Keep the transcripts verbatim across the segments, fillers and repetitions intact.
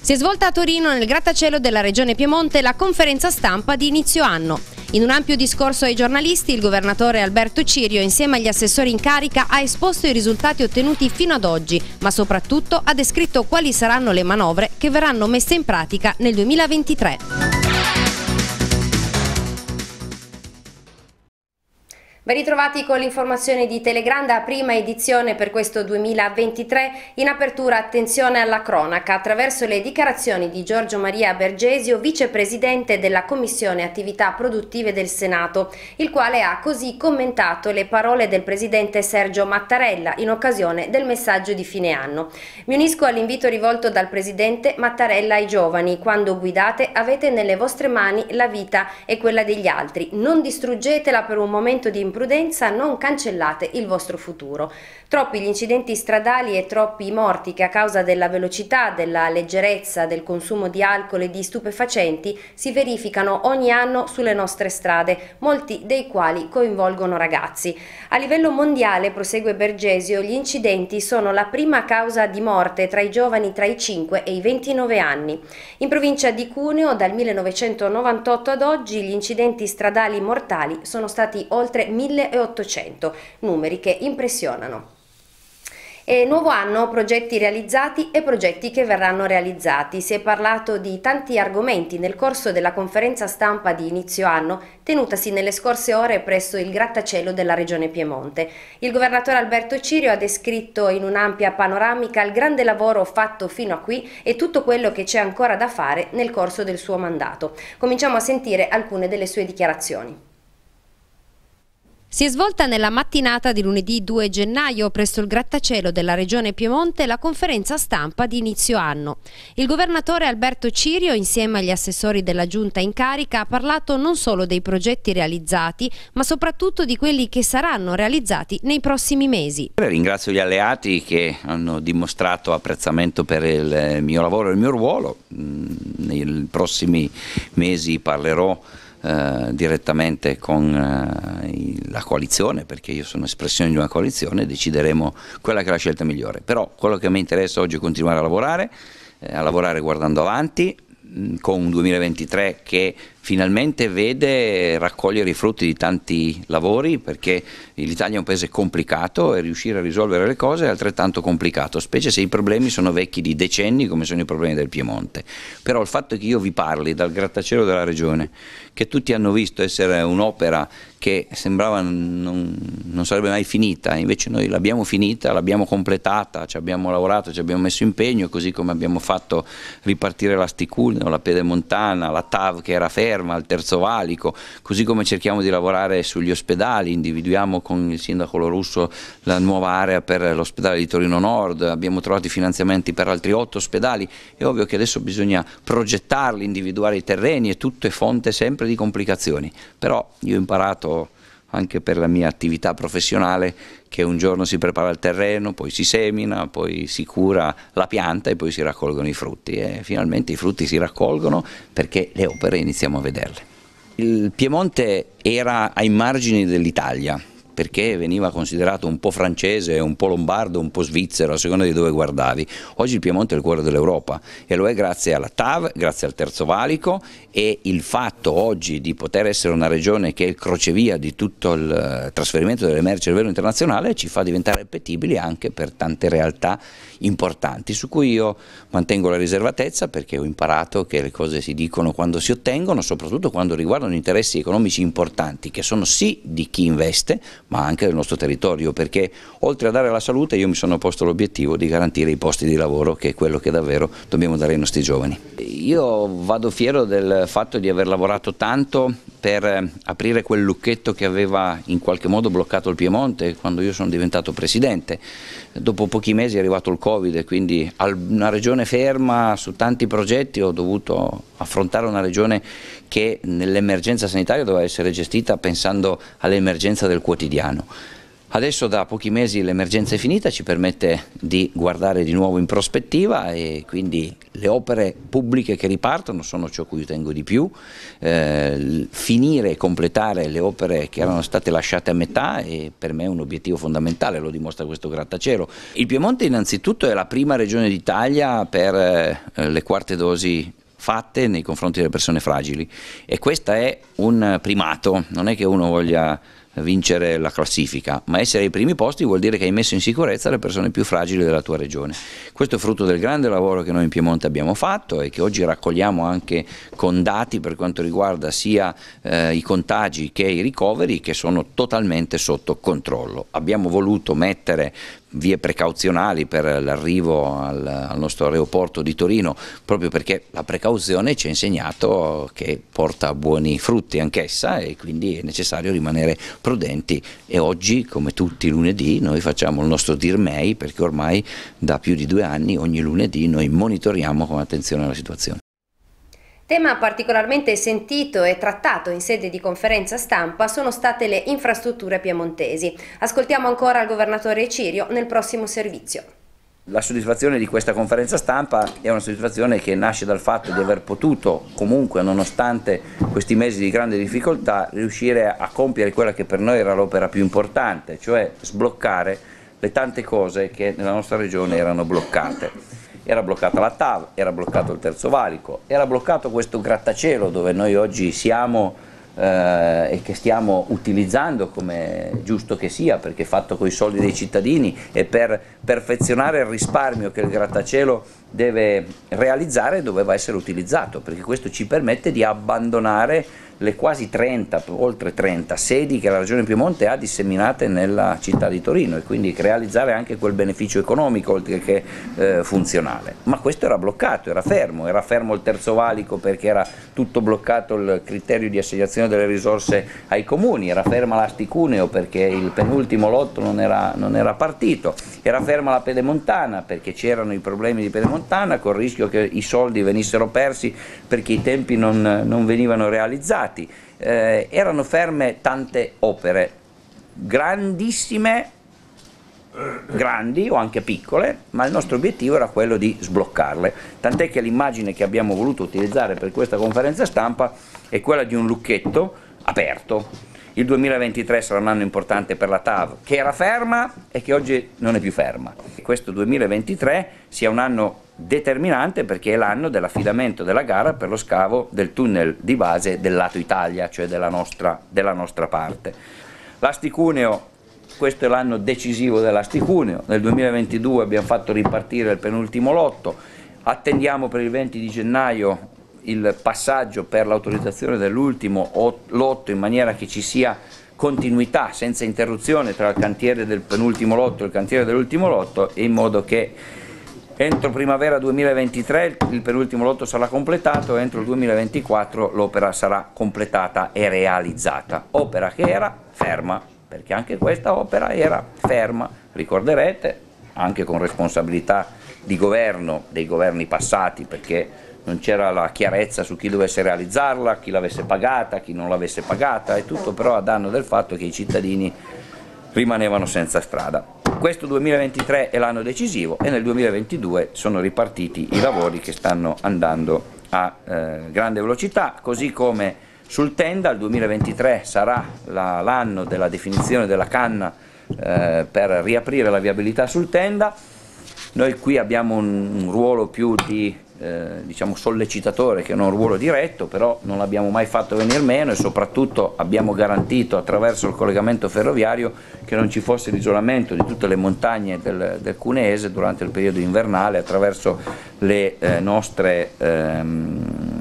Si è svolta a Torino, nel grattacielo della Regione Piemonte, la conferenza stampa di inizio anno. In un ampio discorso ai giornalisti, il governatore Alberto Cirio, insieme agli assessori in carica, ha esposto i risultati ottenuti fino ad oggi, ma soprattutto ha descritto quali saranno le manovre che verranno messe in pratica nel duemilaventitré. Ben ritrovati con l'informazione di Telegranda, prima edizione per questo duemilaventitré. In apertura attenzione alla cronaca attraverso le dichiarazioni di Giorgio Maria Bergesio, vicepresidente della Commissione Attività Produttive del Senato, il quale ha così commentato le parole del presidente Sergio Mattarella in occasione del messaggio di fine anno. Mi unisco all'invito rivolto dal presidente Mattarella ai giovani: quando guidate avete nelle vostre mani la vita e quella degli altri, non distruggetela per un momento di prudenza, non cancellate il vostro futuro. Troppi gli incidenti stradali e troppi i morti che a causa della velocità, della leggerezza, del consumo di alcol e di stupefacenti si verificano ogni anno sulle nostre strade, molti dei quali coinvolgono ragazzi. A livello mondiale, prosegue Bergesio, gli incidenti sono la prima causa di morte tra i giovani tra i cinque e i ventinove anni. In provincia di Cuneo, dal millenovecentonovantotto ad oggi, gli incidenti stradali mortali sono stati oltre milleottocento, numeri che impressionano. E nuovo anno, progetti realizzati e progetti che verranno realizzati. Si è parlato di tanti argomenti nel corso della conferenza stampa di inizio anno tenutasi nelle scorse ore presso il grattacielo della Regione Piemonte. Il governatore Alberto Cirio ha descritto in un'ampia panoramica il grande lavoro fatto fino a qui e tutto quello che c'è ancora da fare nel corso del suo mandato. Cominciamo a sentire alcune delle sue dichiarazioni. Si è svolta nella mattinata di lunedì due gennaio presso il grattacielo della Regione Piemonte la conferenza stampa di inizio anno. Il governatore Alberto Cirio, insieme agli assessori della giunta in carica, ha parlato non solo dei progetti realizzati, ma soprattutto di quelli che saranno realizzati nei prossimi mesi. Ringrazio gli alleati che hanno dimostrato apprezzamento per il mio lavoro e il mio ruolo. Nei prossimi mesi parlerò Uh, direttamente con uh, la coalizione, perché io sono espressione di una coalizione, e decideremo quella che è la scelta migliore. Però quello che mi interessa oggi è continuare a lavorare, eh, a lavorare guardando avanti, mh, con un duemilaventitré che finalmente vede raccogliere i frutti di tanti lavori, perché l'Italia è un paese complicato e riuscire a risolvere le cose è altrettanto complicato, specie se i problemi sono vecchi di decenni come sono i problemi del Piemonte. Però il fatto che io vi parli dal grattacielo della Regione, che tutti hanno visto essere un'opera che sembrava non, non sarebbe mai finita, invece noi l'abbiamo finita, l'abbiamo completata, ci abbiamo lavorato, ci abbiamo messo impegno, così come abbiamo fatto ripartire l'Asti-Cuneo, la Pedemontana, la T A V che era ferma, al Terzo Valico, così come cerchiamo di lavorare sugli ospedali, individuiamo con il sindaco Lo Russo la nuova area per l'ospedale di Torino Nord, abbiamo trovato i finanziamenti per altri otto ospedali. È ovvio che adesso bisogna progettarli, individuare i terreni, e tutto è fonte sempre di complicazioni, però io ho imparato anche per la mia attività professionale che un giorno si prepara il terreno, poi si semina, poi si cura la pianta e poi si raccolgono i frutti, e finalmente i frutti si raccolgono perché le opere iniziamo a vederle. Il Piemonte era ai margini dell'Italia, perché veniva considerato un po' francese, un po' lombardo, un po' svizzero, a seconda di dove guardavi. Oggi il Piemonte è il cuore dell'Europa, e lo è grazie alla T A V, grazie al Terzo Valico, e il fatto oggi di poter essere una regione che è il crocevia di tutto il trasferimento delle merci a livello internazionale ci fa diventare appetibili anche per tante realtà importanti, su cui io mantengo la riservatezza, perché ho imparato che le cose si dicono quando si ottengono, soprattutto quando riguardano interessi economici importanti, che sono sì di chi investe, ma anche del nostro territorio, perché oltre a dare la salute io mi sono posto l'obiettivo di garantire i posti di lavoro, che è quello che davvero dobbiamo dare ai nostri giovani. Io vado fiero del fatto di aver lavorato tanto per aprire quel lucchetto che aveva in qualche modo bloccato il Piemonte quando io sono diventato presidente. Dopo pochi mesi è arrivato il Covid, e quindi una regione ferma su tanti progetti ho dovuto affrontare una regione che nell'emergenza sanitaria doveva essere gestita pensando all'emergenza del quotidiano. Adesso da pochi mesi l'emergenza è finita, ci permette di guardare di nuovo in prospettiva e quindi le opere pubbliche che ripartono sono ciò a cui io tengo di più, eh, finire e completare le opere che erano state lasciate a metà è per me un obiettivo fondamentale, lo dimostra questo grattacielo. Il Piemonte innanzitutto è la prima regione d'Italia per eh, le quarte dosi fatte nei confronti delle persone fragili e questo è un primato, non è che uno voglia vincere la classifica, ma essere ai primi posti vuol dire che hai messo in sicurezza le persone più fragili della tua regione. Questo è frutto del grande lavoro che noi in Piemonte abbiamo fatto e che oggi raccogliamo anche con dati per quanto riguarda sia eh, i contagi che i ricoveri, che sono totalmente sotto controllo. Abbiamo voluto mettere vie precauzionali per l'arrivo al, al nostro aeroporto di Torino proprio perché la precauzione ci ha insegnato che porta buoni frutti anch'essa e quindi è necessario rimanere prudenti e oggi, come tutti i lunedì, noi facciamo il nostro Dir Mei perché ormai da più di due anni ogni lunedì noi monitoriamo con attenzione la situazione. Tema particolarmente sentito e trattato in sede di conferenza stampa sono state le infrastrutture piemontesi. Ascoltiamo ancora il governatore Cirio nel prossimo servizio. La soddisfazione di questa conferenza stampa è una soddisfazione che nasce dal fatto di aver potuto comunque, nonostante questi mesi di grande difficoltà, riuscire a compiere quella che per noi era l'opera più importante, cioè sbloccare le tante cose che nella nostra regione erano bloccate. Era bloccata la T A V, era bloccato il Terzo Valico, era bloccato questo grattacielo dove noi oggi siamo eh, e che stiamo utilizzando come giusto che sia perché è fatto con i soldi dei cittadini e per perfezionare il risparmio che il grattacielo deve realizzare doveva essere utilizzato perché questo ci permette di abbandonare le quasi trenta, oltre trenta sedi che la Regione Piemonte ha disseminate nella città di Torino e quindi realizzare anche quel beneficio economico oltre che eh, funzionale. Ma questo era bloccato, era fermo, era fermo il Terzo Valico perché era tutto bloccato il criterio di assegnazione delle risorse ai comuni, era ferma l'Asti-Cuneo perché il penultimo lotto non era, non era partito, era ferma la Pedemontana perché c'erano i problemi di Pedemontana con il rischio che i soldi venissero persi perché i tempi non, non venivano realizzati. Eh, erano ferme tante opere, grandissime, grandi o anche piccole, ma il nostro obiettivo era quello di sbloccarle, tant'è che l'immagine che abbiamo voluto utilizzare per questa conferenza stampa è quella di un lucchetto aperto. Il duemilaventitré sarà un anno importante per la T A V, che era ferma e che oggi non è più ferma. Questo duemilaventitré sia un anno determinante perché è l'anno dell'affidamento della gara per lo scavo del tunnel di base del lato Italia, cioè della nostra, della nostra parte. L'Asti-Cuneo, questo è l'anno decisivo dell'Asti-Cuneo, nel duemilaventidue abbiamo fatto ripartire il penultimo lotto, attendiamo per il venti di gennaio il passaggio per l'autorizzazione dell'ultimo lotto in maniera che ci sia continuità senza interruzione tra il cantiere del penultimo lotto e il cantiere dell'ultimo lotto in modo che entro primavera duemilaventitré il penultimo lotto sarà completato e entro il duemilaventiquattro l'opera sarà completata e realizzata, opera che era ferma perché anche questa opera era ferma, ricorderete anche con responsabilità di governo dei governi passati perché non c'era la chiarezza su chi dovesse realizzarla, chi l'avesse pagata, chi non l'avesse pagata, e tutto però a danno del fatto che i cittadini rimanevano senza strada. Questo duemilaventitré è l'anno decisivo e nel duemilaventidue sono ripartiti i lavori che stanno andando a eh, grande velocità, così come sul Tenda il duemilaventitré sarà l'anno della definizione della canna eh, per riaprire la viabilità sul Tenda. Noi qui abbiamo un, un ruolo più di Eh, diciamo sollecitatore che non un ruolo diretto, però non l'abbiamo mai fatto venir meno e soprattutto abbiamo garantito attraverso il collegamento ferroviario che non ci fosse l'isolamento di tutte le montagne del, del Cuneese durante il periodo invernale attraverso le eh, nostre ehm,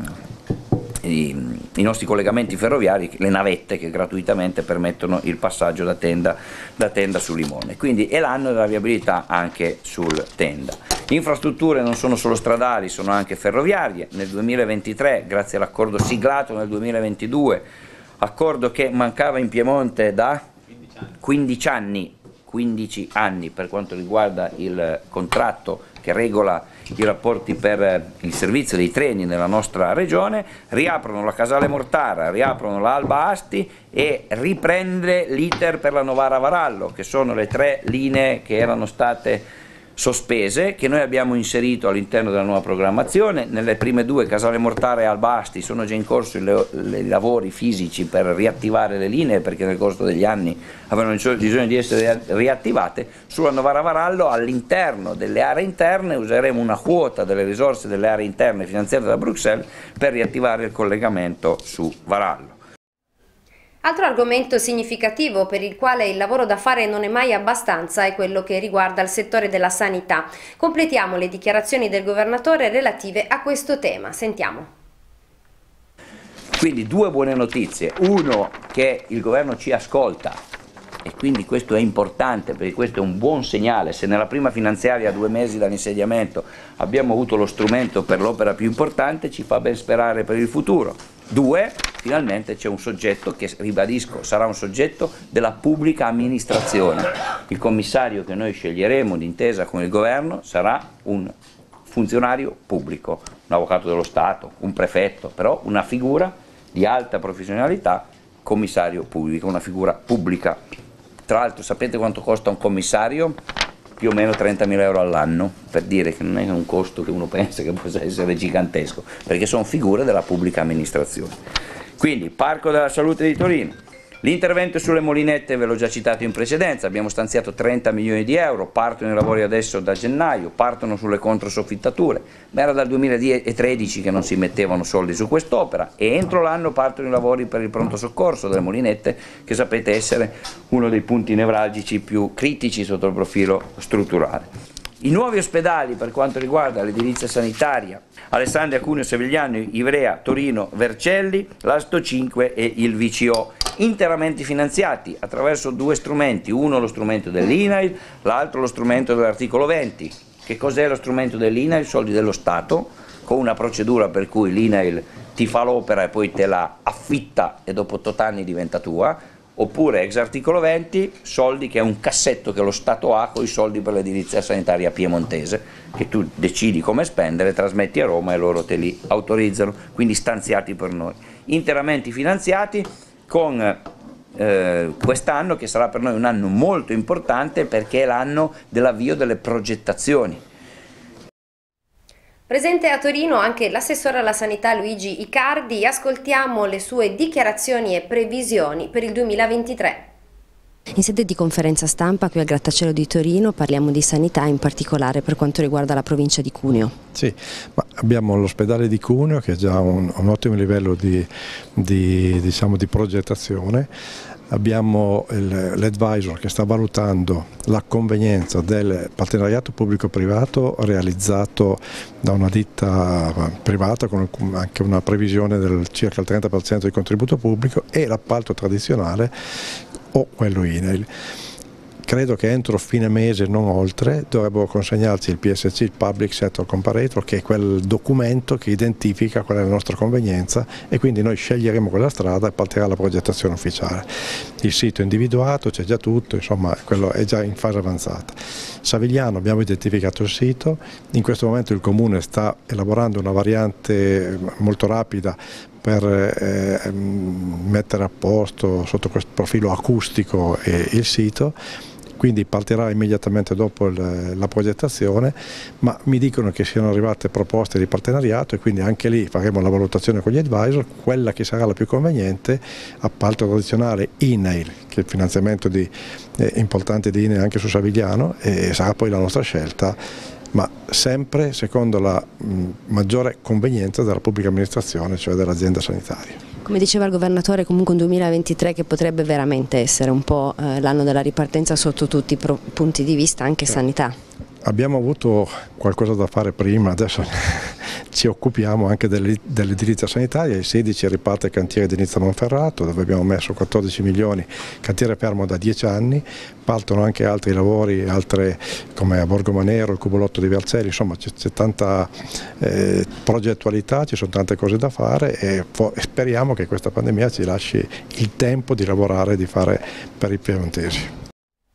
i, i nostri collegamenti ferroviari, le navette che gratuitamente permettono il passaggio da Tenda, da Tenda su Limone. Quindi è l'anno della viabilità anche sul Tenda. Infrastrutture non sono solo stradali, sono anche ferroviarie. Nel duemilaventitré, grazie all'accordo siglato nel duemilaventidue, accordo che mancava in Piemonte da quindici anni, quindici anni per quanto riguarda il contratto che regola i rapporti per il servizio dei treni nella nostra regione, riaprono la Casale Mortara, riaprono la Alba Asti e riprende l'iter per la Novara Varallo, che sono le tre linee che erano state sospese, che noi abbiamo inserito all'interno della nuova programmazione. Nelle prime due, Casale Mortara e Alba Asti, sono già in corso i lavori fisici per riattivare le linee, perché nel corso degli anni avevano bisogno di essere riattivate. Sulla Novara Varallo, all'interno delle aree interne, useremo una quota delle risorse delle aree interne finanziate da Bruxelles per riattivare il collegamento su Varallo. Altro argomento significativo per il quale il lavoro da fare non è mai abbastanza è quello che riguarda il settore della sanità. Completiamo le dichiarazioni del governatore relative a questo tema. Sentiamo. Quindi due buone notizie. Uno, che il governo ci ascolta, e quindi questo è importante, perché questo è un buon segnale. Se nella prima finanziaria, a due mesi dall'insediamento, abbiamo avuto lo strumento per l'opera più importante, ci fa ben sperare per il futuro. Due, finalmente c'è un soggetto che, ribadisco, sarà un soggetto della pubblica amministrazione. Il commissario che noi sceglieremo d'intesa con il governo sarà un funzionario pubblico, un avvocato dello Stato, un prefetto, però una figura di alta professionalità, commissario pubblico, una figura pubblica. Tra l'altro, sapete quanto costa un commissario? Più o meno trentamila euro all'anno, per dire che non è un costo che uno pensa che possa essere gigantesco, perché sono figure della pubblica amministrazione. Quindi, Parco della Salute di Torino, l'intervento sulle molinette ve l'ho già citato in precedenza, abbiamo stanziato trenta milioni di euro, partono i lavori adesso da gennaio, partono sulle controsoffittature, ma era dal duemilatredici che non si mettevano soldi su quest'opera, e entro l'anno partono i lavori per il pronto soccorso delle molinette, che sapete essere uno dei punti nevralgici più critici sotto il profilo strutturale. I nuovi ospedali per quanto riguarda l'edilizia sanitaria, Alessandria, Cuneo, Sevigliano, Ivrea, Torino, Vercelli, l'Asto cinque e il V C O, interamente finanziati attraverso due strumenti, uno lo strumento dell'I N A I L, l'altro lo strumento dell'articolo venti. Che cos'è lo strumento dell'I N A I L? Soldi dello Stato, con una procedura per cui l'I N A I L ti fa l'opera e poi te la affitta e dopo otto anni diventa tua. Oppure ex articolo venti, soldi che è un cassetto che lo Stato ha con i soldi per l'edilizia sanitaria piemontese, che tu decidi come spendere, trasmetti a Roma e loro te li autorizzano, quindi stanziati per noi. Interamente finanziati, con eh, quest'anno che sarà per noi un anno molto importante, perché è l'anno dell'avvio delle progettazioni. Presente a Torino anche l'assessore alla sanità Luigi Icardi, ascoltiamo le sue dichiarazioni e previsioni per il duemilaventitré. In sede di conferenza stampa qui al Grattacielo di Torino parliamo di sanità, in particolare per quanto riguarda la provincia di Cuneo. Sì, ma abbiamo l'ospedale di Cuneo che ha già un, un ottimo livello di, di, diciamo, di progettazione. Abbiamo l'advisor che sta valutando la convenienza del partenariato pubblico-privato realizzato da una ditta privata con anche una previsione del circa il trenta per cento di contributo pubblico, e l'appalto tradizionale o quello I N A I L. Credo che entro fine mese, non oltre, dovrebbero consegnarci il P S C, il Public Sector Comparator, che è quel documento che identifica qual è la nostra convenienza, e quindi noi sceglieremo quella strada e partirà la progettazione ufficiale. Il sito è individuato, c'è già tutto, insomma quello è già in fase avanzata. Savigliano, abbiamo identificato il sito, in questo momento il Comune sta elaborando una variante molto rapida per eh, mettere a posto sotto questo profilo acustico eh, il sito, quindi partirà immediatamente dopo il, la progettazione, ma mi dicono che siano arrivate proposte di partenariato e quindi anche lì faremo la valutazione con gli advisor, quella che sarà la più conveniente, appalto tradizionale I N A I L, che è il finanziamento di, eh, importante di I N A I L anche su Savigliano, e sarà poi la nostra scelta, ma sempre secondo la mh, maggiore convenienza della pubblica amministrazione, cioè dell'azienda sanitaria. Come diceva il governatore, comunque un duemilaventitré che potrebbe veramente essere un po' eh, l'anno della ripartenza sotto tutti i punti di vista, anche sanità. Abbiamo avuto qualcosa da fare prima, adesso ci occupiamo anche dell'edilizia sanitaria. Il sedici riparte il cantiere di Nizza Monferrato, dove abbiamo messo quattordici milioni, cantiere fermo da dieci anni, partono anche altri lavori, altre come a Borgo Manero, il Cubolotto di Vercelli, insomma c'è tanta eh, progettualità, ci sono tante cose da fare e, e speriamo che questa pandemia ci lasci il tempo di lavorare e di fare per i piemontesi.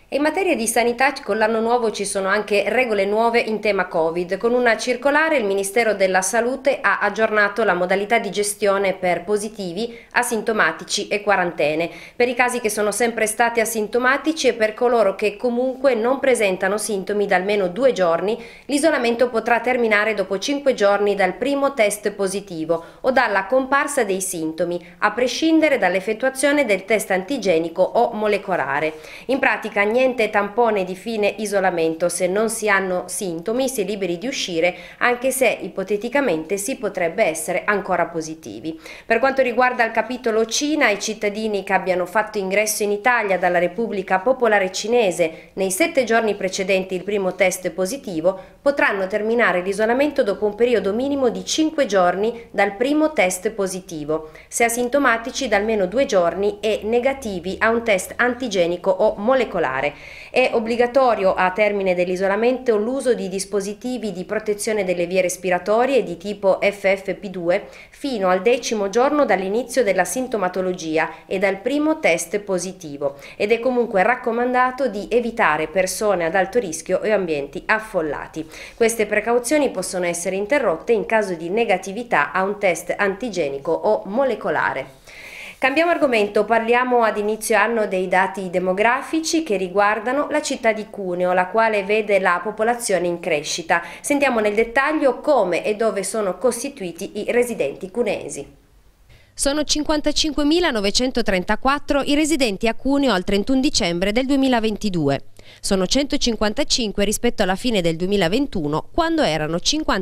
E in materia di sanità con l'anno nuovo ci sono anche regole nuove in tema Covid. Con una circolare il Ministero della Salute ha aggiornato la modalità di gestione per positivi, asintomatici e quarantene, per i casi che sono sempre stati asintomatici e per coloro che comunque non presentano sintomi da almeno due giorni. L'isolamento potrà terminare dopo cinque giorni dal primo test positivo o dalla comparsa dei sintomi, a prescindere dall'effettuazione del test antigenico o molecolare. In pratica niente tampone di fine isolamento: se non si hanno sintomi si è liberi di uscire, anche se ipoteticamente si potrebbe essere ancora positivi. Per quanto riguarda il capitolo Cina, i cittadini che abbiano fatto ingresso in Italia dalla Repubblica Popolare Cinese nei sette giorni precedenti il primo test positivo potranno terminare l'isolamento dopo un periodo minimo di cinque giorni dal primo test positivo, se asintomatici da almeno due giorni e negativi a un test antigenico o molecolare. È obbligatorio a termine dell'isolamento l'uso di dispositivi di protezione delle vie respiratorie di tipo F F P due fino al decimo giorno dall'inizio della sintomatologia e dal primo test positivo, ed è comunque raccomandato di evitare persone ad alto rischio e ambienti affollati. Queste precauzioni possono essere interrotte in caso di negatività a un test antigenico o molecolare. Cambiamo argomento, parliamo ad inizio anno dei dati demografici che riguardano la città di Cuneo, la quale vede la popolazione in crescita. Sentiamo nel dettaglio come e dove sono costituiti i residenti cuneesi. Sono cinquantacinquemilanovecentotrentaquattro i residenti a Cuneo al trentuno dicembre del duemilaventidue. Sono centocinquantacinque rispetto alla fine del duemilaventuno, quando erano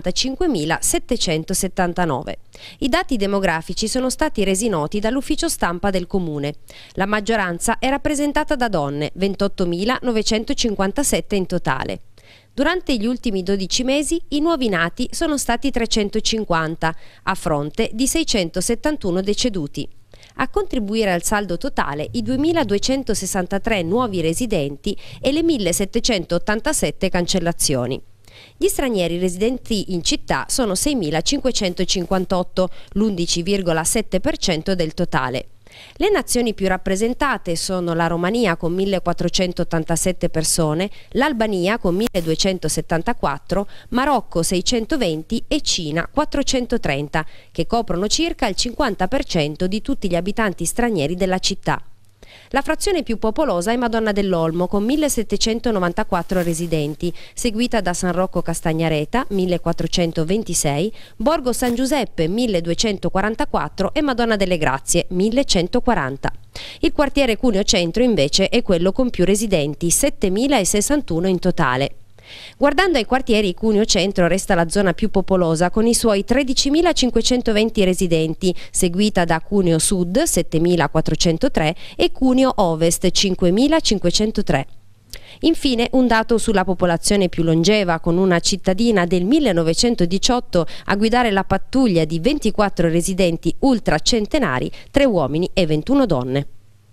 cinquantacinquemilasettecentosettantanove. I dati demografici sono stati resi noti dall'ufficio stampa del Comune. La maggioranza è rappresentata da donne, ventottomilanovecentocinquantasette in totale. Durante gli ultimi dodici mesi i nuovi nati sono stati trecentocinquanta, a fronte di seicentosettantuno deceduti. A contribuire al saldo totale i duemiladuecentosessantatré nuovi residenti e le millesettecentottantasette cancellazioni. Gli stranieri residenti in città sono seimilacinquecentocinquantotto, l'undici virgola sette per cento del totale. Le nazioni più rappresentate sono la Romania con millequattrocentottantasette persone, l'Albania con milleduecentosettantaquattro, Marocco seicentoventi e Cina quattrocentotrenta, che coprono circa il cinquanta per cento di tutti gli abitanti stranieri della città. La frazione più popolosa è Madonna dell'Olmo con millesettecentonovantaquattro residenti, seguita da San Rocco Castagnareta millequattrocentoventisei, Borgo San Giuseppe milleduecentoquarantaquattro e Madonna delle Grazie millecentoquaranta. Il quartiere Cuneo Centro invece è quello con più residenti, settemilasessantuno in totale. Guardando ai quartieri, Cuneo Centro resta la zona più popolosa con i suoi tredicimilacinquecentoventi residenti, seguita da Cuneo Sud settemilaquattrocentotre e Cuneo Ovest cinquemilacinquecentotre. Infine un dato sulla popolazione più longeva, con una cittadina del millenovecentodiciotto a guidare la pattuglia di ventiquattro residenti ultracentenari, tre uomini e ventuno donne.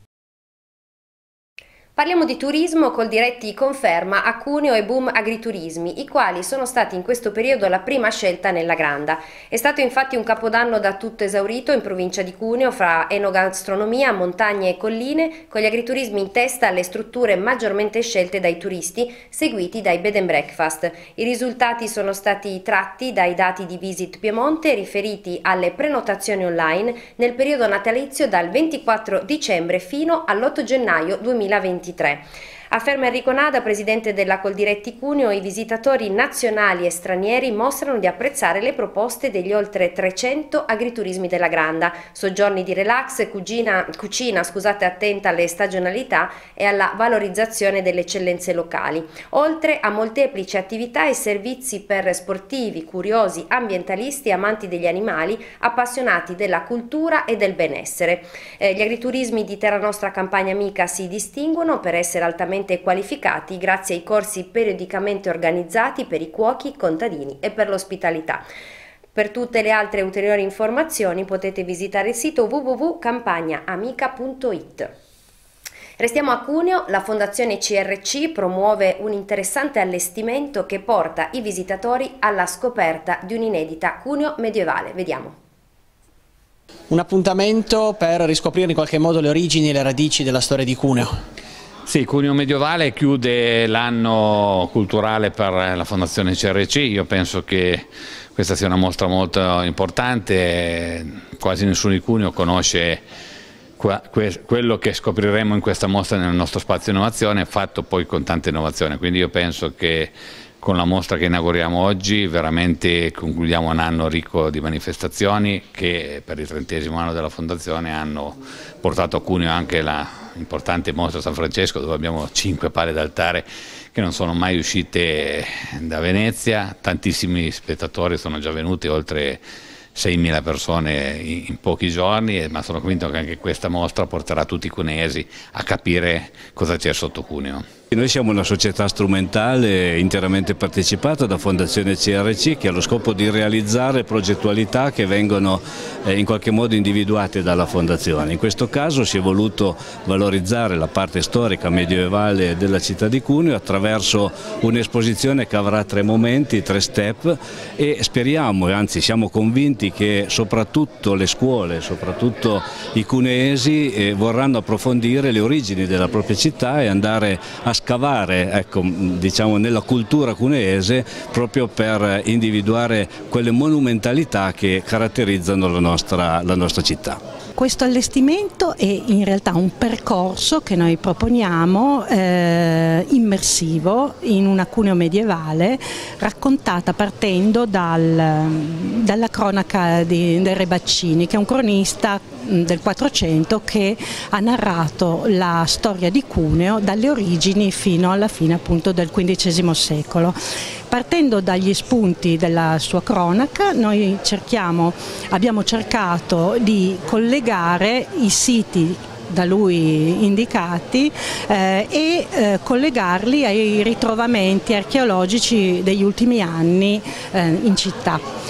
Parliamo di turismo col Diretti conferma a Cuneo e Boom Agriturismi, i quali sono stati in questo periodo la prima scelta nella Granda. È stato infatti un capodanno da tutto esaurito in provincia di Cuneo fra enogastronomia, montagne e colline, con gli agriturismi in testa alle strutture maggiormente scelte dai turisti, seguiti dai bed and breakfast. I risultati sono stati tratti dai dati di Visit Piemonte riferiti alle prenotazioni online nel periodo natalizio dal ventiquattro dicembre fino all'otto gennaio duemilaventitré. Afferma Enrico Nada, presidente della Coldiretti Cuneo, i visitatori nazionali e stranieri mostrano di apprezzare le proposte degli oltre trecento agriturismi della Granda, soggiorni di relax, cucina, cucina scusate, attenta alle stagionalità e alla valorizzazione delle eccellenze locali, oltre a molteplici attività e servizi per sportivi, curiosi, ambientalisti, amanti degli animali, appassionati della cultura e del benessere. Eh, gli agriturismi di Terra Nostra Campagna Amica si distinguono per essere altamente qualificati grazie ai corsi periodicamente organizzati per i cuochi, contadini e per l'ospitalità. Per tutte le altre ulteriori informazioni potete visitare il sito w w w punto campagna amica punto it. Restiamo a Cuneo. La Fondazione C R C promuove un interessante allestimento che porta i visitatori alla scoperta di un'inedita Cuneo medievale. Vediamo. Un appuntamento per riscoprire in qualche modo le origini e le radici della storia di Cuneo. Sì, Cuneo Medievale chiude l'anno culturale per la Fondazione C R C. Io penso che questa sia una mostra molto importante, quasi nessuno di Cuneo conosce quello che scopriremo in questa mostra nel nostro spazio innovazione, fatto poi con tanta innovazione, quindi io penso che con la mostra che inauguriamo oggi veramente concludiamo un anno ricco di manifestazioni che per il trentesimo anno della Fondazione hanno portato a Cuneo anche la importante mostra San Francesco, dove abbiamo cinque pale d'altare che non sono mai uscite da Venezia, tantissimi spettatori sono già venuti, oltre seimila persone in pochi giorni, ma sono convinto che anche questa mostra porterà tutti i cuneesi a capire cosa c'è sotto Cuneo. Noi siamo una società strumentale interamente partecipata da Fondazione C R C che ha lo scopo di realizzare progettualità che vengono eh, in qualche modo individuate dalla Fondazione. In questo caso si è voluto valorizzare la parte storica medievale della città di Cuneo attraverso un'esposizione che avrà tre momenti, tre step, e speriamo, e anzi siamo convinti che soprattutto le scuole, soprattutto i cuneesi eh, vorranno approfondire le origini della propria città e andare a scavare, ecco, diciamo, nella cultura cuneese proprio per individuare quelle monumentalità che caratterizzano la nostra, la nostra città. Questo allestimento è in realtà un percorso che noi proponiamo eh, immersivo in una Cuneo medievale raccontata partendo dal, dalla cronaca di, del Re Baccini, che è un cronista del quattrocento che ha narrato la storia di Cuneo dalle origini fino alla fine appunto del quindicesimo secolo. Partendo dagli spunti della sua cronaca noi cerchiamo, abbiamo cercato di collegare i siti da lui indicati eh, e eh, collegarli ai ritrovamenti archeologici degli ultimi anni eh, in città.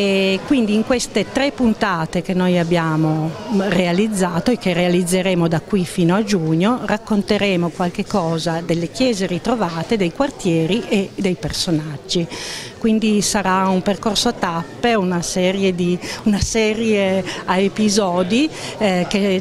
E quindi in queste tre puntate che noi abbiamo realizzato e che realizzeremo da qui fino a giugno racconteremo qualche cosa delle chiese ritrovate, dei quartieri e dei personaggi. Quindi sarà un percorso a tappe, una serie, di, una serie a episodi eh, che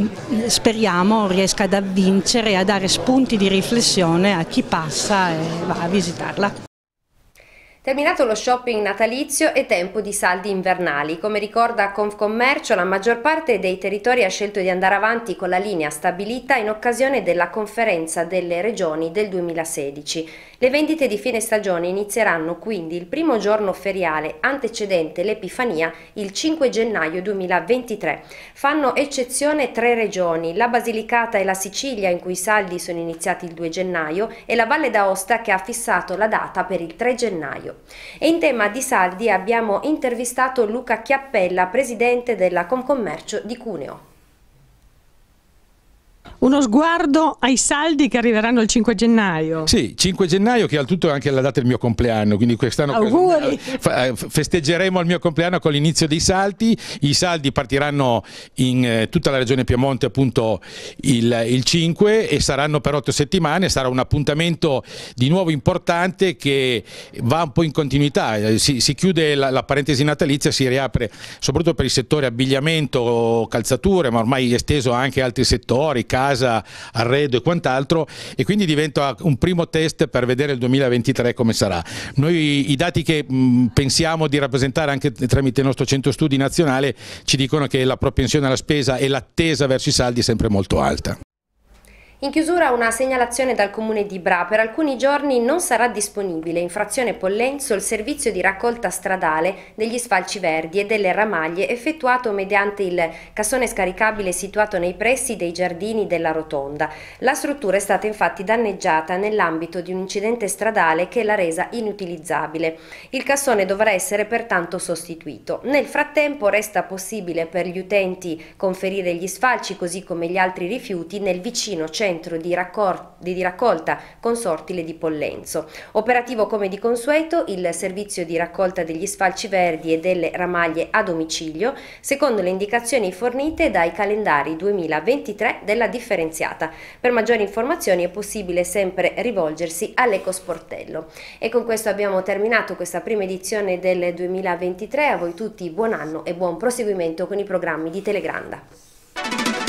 speriamo riesca ad avvincere e a dare spunti di riflessione a chi passa e va a visitarla. Terminato lo shopping natalizio è tempo di saldi invernali. Come ricorda Confcommercio, la maggior parte dei territori ha scelto di andare avanti con la linea stabilita in occasione della conferenza delle regioni del duemilasedici. Le vendite di fine stagione inizieranno quindi il primo giorno feriale antecedente l'Epifania, il cinque gennaio duemilaventitré. Fanno eccezione tre regioni, la Basilicata e la Sicilia, in cui i saldi sono iniziati il due gennaio, e la Valle d'Aosta, che ha fissato la data per il tre gennaio. E in tema di saldi abbiamo intervistato Luca Chiappella, presidente della Confcommercio di Cuneo. Uno sguardo ai saldi che arriveranno il cinque gennaio. Sì, cinque gennaio, che al tutto è anche la data del mio compleanno, quindi quest'anno auguri. Festeggeremo il mio compleanno con l'inizio dei saldi. I saldi partiranno in eh, tutta la regione Piemonte appunto il, il cinque e saranno per otto settimane. Sarà un appuntamento di nuovo importante che va un po' in continuità. Si, si chiude la, la parentesi natalizia, si riapre soprattutto per il settore abbigliamento, calzature, ma ormai esteso anche a altri settori, casa, arredo e quant'altro, e quindi diventa un primo test per vedere il duemilaventitré come sarà. Noi i dati che mh, pensiamo di rappresentare anche tramite il nostro centro studi nazionale ci dicono che la propensione alla spesa e l'attesa verso i saldi è sempre molto alta. In chiusura una segnalazione dal Comune di Bra: per alcuni giorni non sarà disponibile in frazione Pollenzo il servizio di raccolta stradale degli sfalci verdi e delle ramaglie effettuato mediante il cassone scaricabile situato nei pressi dei giardini della Rotonda. La struttura è stata infatti danneggiata nell'ambito di un incidente stradale che l'ha resa inutilizzabile. Il cassone dovrà essere pertanto sostituito. Nel frattempo resta possibile per gli utenti conferire gli sfalci così come gli altri rifiuti nel vicino centro centro di, di raccolta Consortile di Pollenzo. Operativo come di consueto il servizio di raccolta degli sfalci verdi e delle ramaglie a domicilio, secondo le indicazioni fornite dai calendari duemilaventitré della differenziata. Per maggiori informazioni è possibile sempre rivolgersi all'Ecosportello. E con questo abbiamo terminato questa prima edizione del duemilaventitré. A voi tutti buon anno e buon proseguimento con i programmi di Telegranda.